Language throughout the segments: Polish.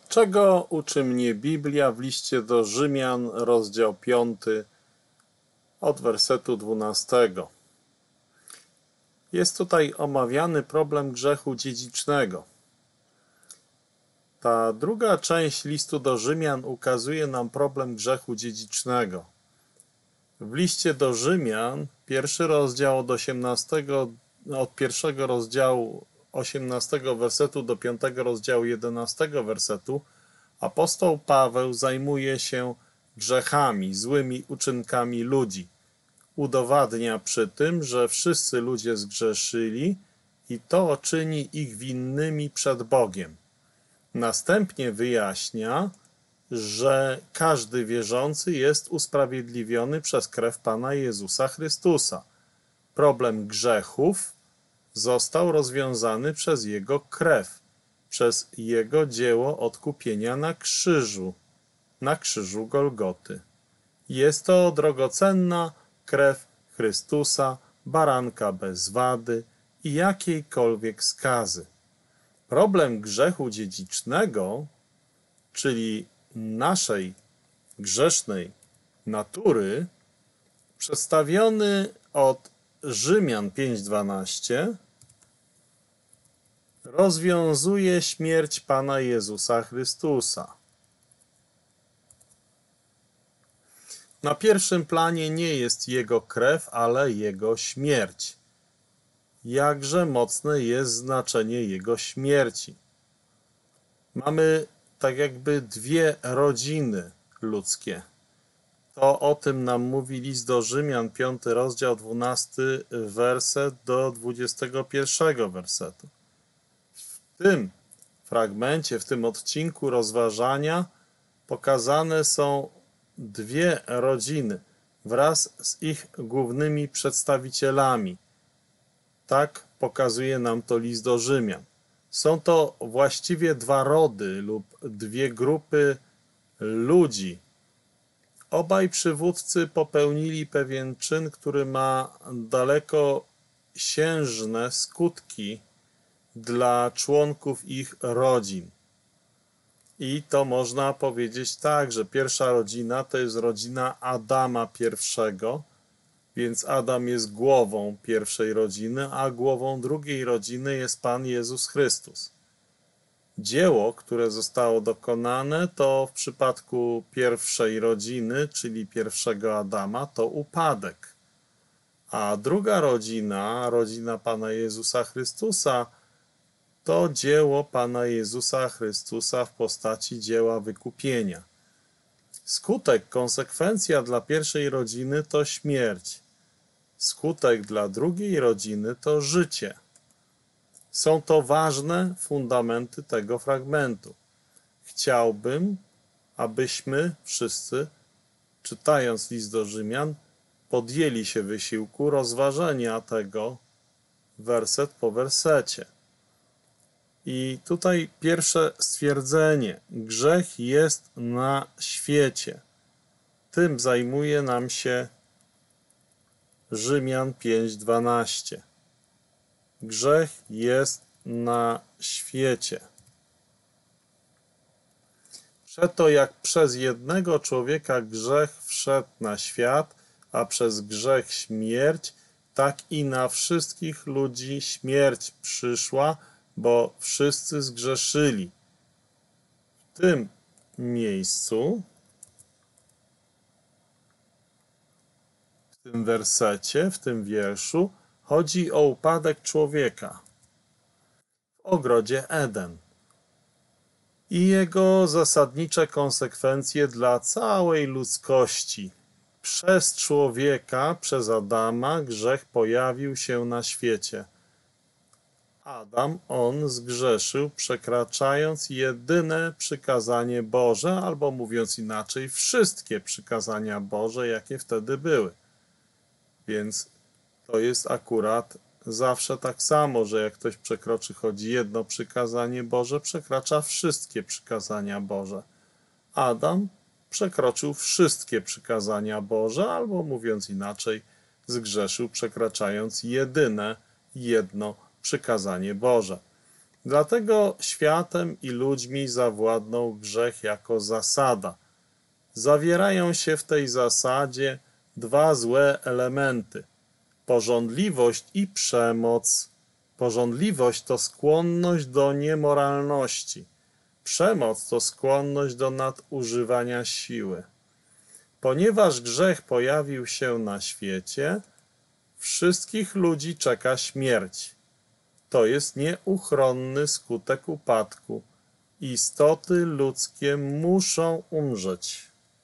Czego uczy mnie Biblia w liście do Rzymian, rozdział 5, od wersetu 12. Jest tutaj omawiany problem grzechu dziedzicznego. Ta druga część listu do Rzymian ukazuje nam problem grzechu dziedzicznego. W liście do Rzymian, pierwszy rozdział od pierwszego rozdziału 18 wersetu do 5 rozdziału 11 wersetu, apostoł Paweł zajmuje się grzechami, złymi uczynkami ludzi. Udowadnia przy tym, że wszyscy ludzie zgrzeszyli i to czyni ich winnymi przed Bogiem. Następnie wyjaśnia, że każdy wierzący jest usprawiedliwiony przez krew Pana Jezusa Chrystusa. Problem grzechów został rozwiązany przez Jego krew, przez Jego dzieło odkupienia na krzyżu Golgoty. Jest to drogocenna krew Chrystusa, baranka bez wady i jakiejkolwiek skazy. Problem grzechu dziedzicznego, czyli naszej grzesznej natury, przedstawiony od Rzymian 5:12, rozwiązuje śmierć Pana Jezusa Chrystusa. Na pierwszym planie nie jest Jego krew, ale Jego śmierć. Jakże mocne jest znaczenie Jego śmierci. Mamy tak jakby dwie rodziny ludzkie. To o tym nam mówi list do Rzymian, 5 rozdział, 12 werset do 21 wersetu. W tym fragmencie, w tym odcinku rozważania pokazane są dwie rodziny wraz z ich głównymi przedstawicielami. Tak pokazuje nam to list do Rzymian. Są to właściwie dwa rody lub dwie grupy ludzi. Obaj przywódcy popełnili pewien czyn, który ma dalekosiężne skutki dla członków ich rodzin. I to można powiedzieć tak, że pierwsza rodzina to jest rodzina Adama pierwszego, więc Adam jest głową pierwszej rodziny, a głową drugiej rodziny jest Pan Jezus Chrystus. Dzieło, które zostało dokonane, to w przypadku pierwszej rodziny, czyli pierwszego Adama, to upadek. A druga rodzina, rodzina Pana Jezusa Chrystusa, to dzieło Pana Jezusa Chrystusa w postaci dzieła wykupienia. Skutek, konsekwencja dla pierwszej rodziny to śmierć. Skutek dla drugiej rodziny to życie. Są to ważne fundamenty tego fragmentu. Chciałbym, abyśmy wszyscy, czytając list do Rzymian, podjęli się wysiłku rozważenia tego werset po wersecie. I tutaj pierwsze stwierdzenie. Grzech jest na świecie. Tym zajmuje nam się Rzymian 5:12. Grzech jest na świecie. Przeto jak przez jednego człowieka grzech wszedł na świat, a przez grzech śmierć, tak i na wszystkich ludzi śmierć przyszła, bo wszyscy zgrzeszyli. W tym miejscu, w tym wersecie, w tym wierszu chodzi o upadek człowieka w ogrodzie Eden i jego zasadnicze konsekwencje dla całej ludzkości. Przez człowieka, przez Adama, grzech pojawił się na świecie. Adam, on zgrzeszył, przekraczając jedyne przykazanie Boże, albo mówiąc inaczej, wszystkie przykazania Boże, jakie wtedy były. Więc to jest akurat zawsze tak samo, że jak ktoś przekroczy choć jedno przykazanie Boże, przekracza wszystkie przykazania Boże. Adam przekroczył wszystkie przykazania Boże, albo mówiąc inaczej, zgrzeszył, przekraczając jedyne jedno przykazanie Boże. Dlatego światem i ludźmi zawładnął grzech jako zasada. Zawierają się w tej zasadzie dwa złe elementy: pożądliwość i przemoc. Pożądliwość to skłonność do niemoralności. Przemoc to skłonność do nadużywania siły. Ponieważ grzech pojawił się na świecie, wszystkich ludzi czeka śmierć. To jest nieuchronny skutek upadku. Istoty ludzkie muszą umrzeć.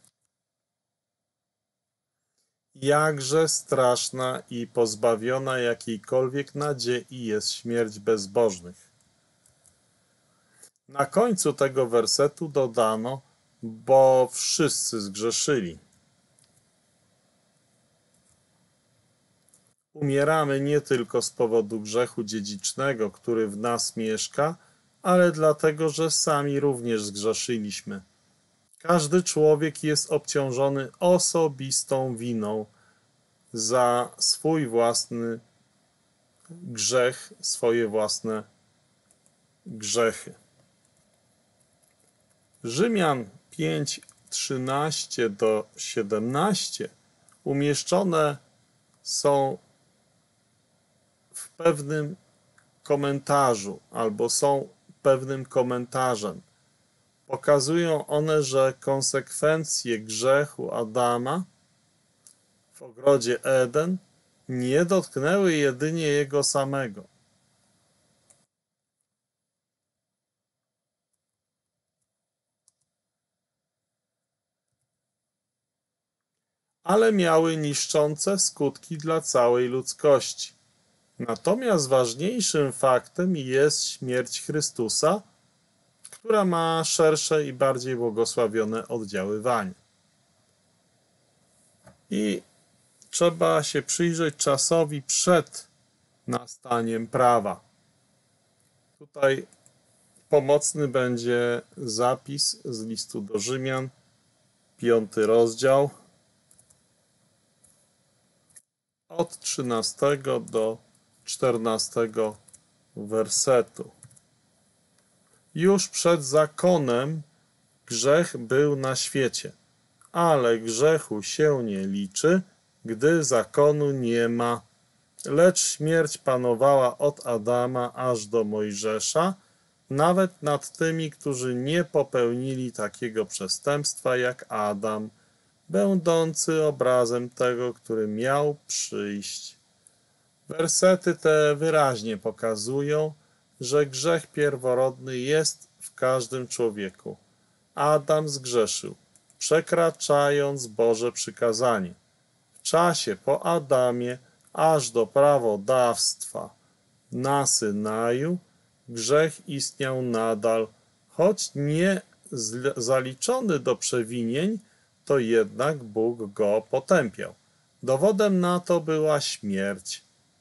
Jakże straszna i pozbawiona jakiejkolwiek nadziei jest śmierć bezbożnych. Na końcu tego wersetu dodano: bo wszyscy zgrzeszyli. Umieramy nie tylko z powodu grzechu dziedzicznego, który w nas mieszka, ale dlatego, że sami również zgrzeszyliśmy. Każdy człowiek jest obciążony osobistą winą za swój własny grzech, swoje własne grzechy. Rzymian 5, 13-17 umieszczone są w pewnym komentarzu albo są pewnym komentarzem. Pokazują one, że konsekwencje grzechu Adama w ogrodzie Eden nie dotknęły jedynie jego samego. Ale miały niszczące skutki dla całej ludzkości. Natomiast ważniejszym faktem jest śmierć Chrystusa, która ma szersze i bardziej błogosławione oddziaływanie. I trzeba się przyjrzeć czasowi przed nastaniem prawa. Tutaj pomocny będzie zapis z listu do Rzymian, 5 rozdział, od 13 do 14 wersetu. Już przed zakonem grzech był na świecie, ale grzechu się nie liczy, gdy zakonu nie ma. Lecz śmierć panowała od Adama aż do Mojżesza, nawet nad tymi, którzy nie popełnili takiego przestępstwa jak Adam, będący obrazem tego, który miał przyjść. Wersety te wyraźnie pokazują, że grzech pierworodny jest w każdym człowieku. Adam zgrzeszył, przekraczając Boże przykazanie. W czasie po Adamie aż do prawodawstwa na Synaju grzech istniał nadal, choć nie zaliczony do przewinień, to jednak Bóg go potępiał. Dowodem na to była śmierć.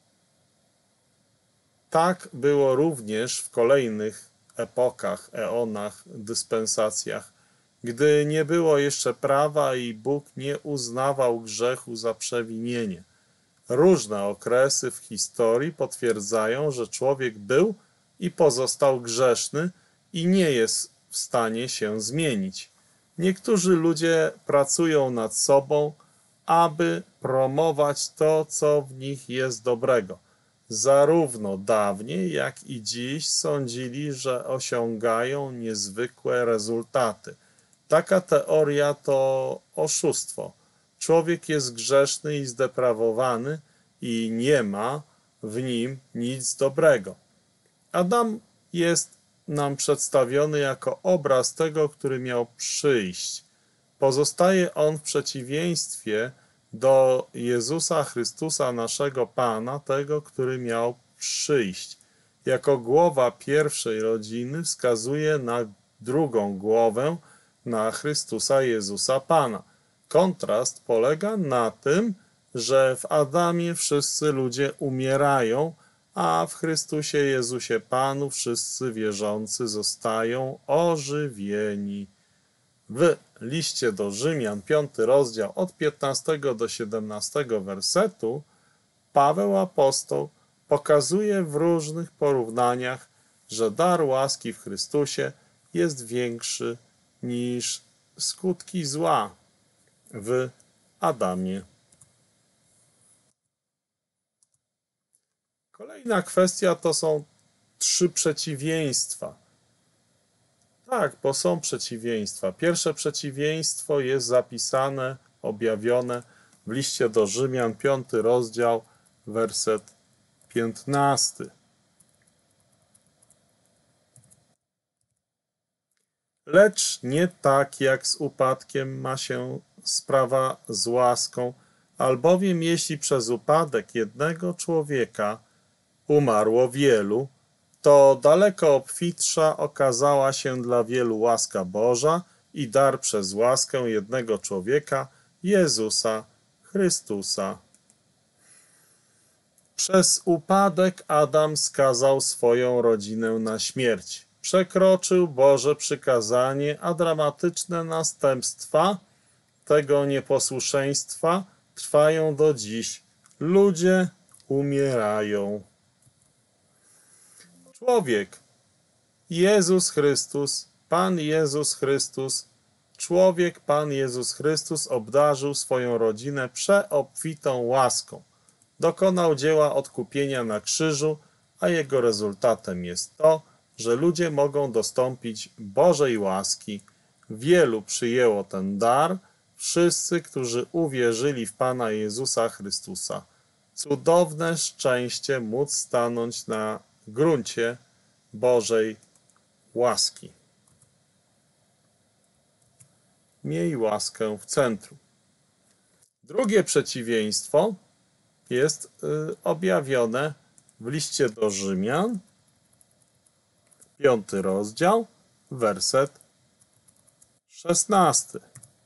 Tak było również w kolejnych epokach, eonach, dyspensacjach, gdy nie było jeszcze prawa i Bóg nie uznawał grzechu za przewinienie. Różne okresy w historii potwierdzają, że człowiek był i pozostał grzeszny i nie jest w stanie się zmienić. Niektórzy ludzie pracują nad sobą, aby promować to, co w nich jest dobrego. Zarówno dawniej, jak i dziś sądzili, że osiągają niezwykłe rezultaty. Taka teoria to oszustwo. Człowiek jest grzeszny i zdeprawowany i nie ma w nim nic dobrego. Adam jest nam przedstawiony jako obraz tego, który miał przyjść. Pozostaje on w przeciwieństwie do Jezusa Chrystusa, naszego Pana, tego, który miał przyjść. Jako głowa pierwszej rodziny wskazuje na drugą głowę, na Chrystusa Jezusa Pana. Kontrast polega na tym, że w Adamie wszyscy ludzie umierają, a w Chrystusie Jezusie Panu wszyscy wierzący zostają ożywieni. W liście do Rzymian, 5 rozdział, od 15 do 17 wersetu, Paweł apostoł pokazuje w różnych porównaniach, że dar łaski w Chrystusie jest większy niż skutki zła w Adamie. Kolejna kwestia to są 3 przeciwieństwa. Tak, bo są przeciwieństwa. Pierwsze przeciwieństwo jest zapisane, objawione w liście do Rzymian, 5 rozdział, werset 15. Lecz nie tak jak z upadkiem ma się sprawa z łaską, albowiem jeśli przez upadek jednego człowieka umarło wielu, to daleko obfitsza okazała się dla wielu łaska Boża i dar przez łaskę jednego człowieka, Jezusa Chrystusa. Przez upadek Adam skazał swoją rodzinę na śmierć. Przekroczył Boże przykazanie, a dramatyczne następstwa tego nieposłuszeństwa trwają do dziś. Ludzie umierają. Człowiek, Jezus Chrystus, Pan Jezus Chrystus, człowiek Pan Jezus Chrystus obdarzył swoją rodzinę przeobfitą łaską. Dokonał dzieła odkupienia na krzyżu, a jego rezultatem jest to, że ludzie mogą dostąpić Bożej łaski. Wielu przyjęło ten dar, wszyscy, którzy uwierzyli w Pana Jezusa Chrystusa. Cudowne szczęście móc stanąć na gruncie Bożej łaski. Miej łaskę w centrum. Drugie przeciwieństwo jest objawione w liście do Rzymian, 5 rozdział, werset 16.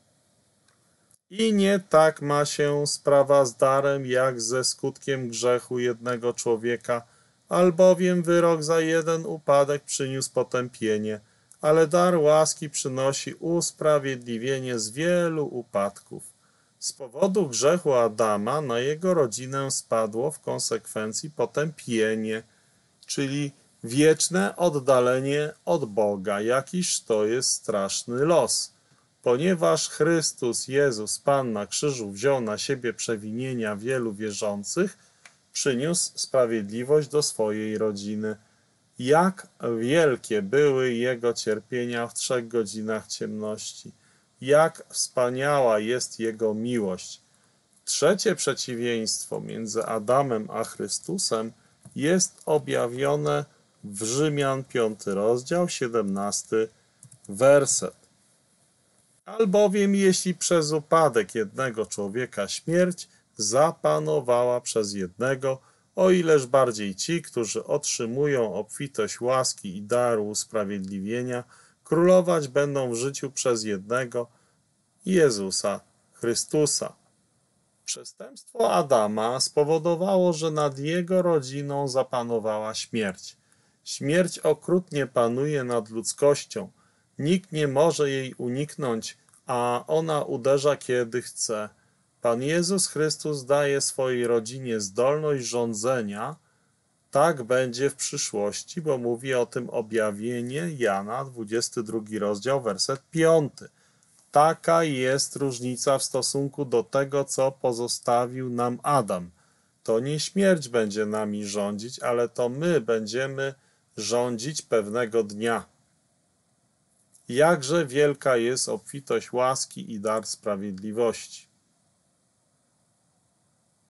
I nie tak ma się sprawa z darem, jak ze skutkiem grzechu jednego człowieka, albowiem wyrok za jeden upadek przyniósł potępienie, ale dar łaski przynosi usprawiedliwienie z wielu upadków. Z powodu grzechu Adama na jego rodzinę spadło w konsekwencji potępienie, czyli wieczne oddalenie od Boga. Jakiż to jest straszny los. Ponieważ Chrystus Jezus, Pan na krzyżu, wziął na siebie przewinienia wielu wierzących, przyniósł sprawiedliwość do swojej rodziny. Jak wielkie były Jego cierpienia w 3 godzinach ciemności. Jak wspaniała jest Jego miłość. Trzecie przeciwieństwo między Adamem a Chrystusem jest objawione w Rzymian 5 rozdział, 17 werset. Albowiem jeśli przez upadek jednego człowieka śmierć zapanowała przez jednego, o ileż bardziej ci, którzy otrzymują obfitość łaski i daru usprawiedliwienia, królować będą w życiu przez jednego, Jezusa Chrystusa. Przestępstwo Adama spowodowało, że nad jego rodziną zapanowała śmierć. Śmierć okrutnie panuje nad ludzkością. Nikt nie może jej uniknąć, a ona uderza kiedy chce. Pan Jezus Chrystus daje swojej rodzinie zdolność rządzenia. Tak będzie w przyszłości, bo mówi o tym objawienie Jana, 22 rozdział, werset 5. Taka jest różnica w stosunku do tego, co pozostawił nam Adam. To nie śmierć będzie nami rządzić, ale to my będziemy rządzić pewnego dnia. Jakże wielka jest obfitość łaski i dar sprawiedliwości.